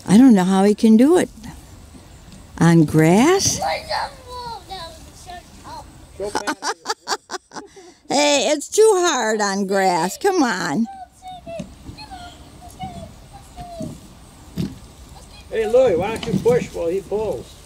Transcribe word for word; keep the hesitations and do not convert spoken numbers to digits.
I don't know how he can do it. On grass? Hey, it's too hard on grass. Come on. Hey, Louie, why don't you push while he pulls?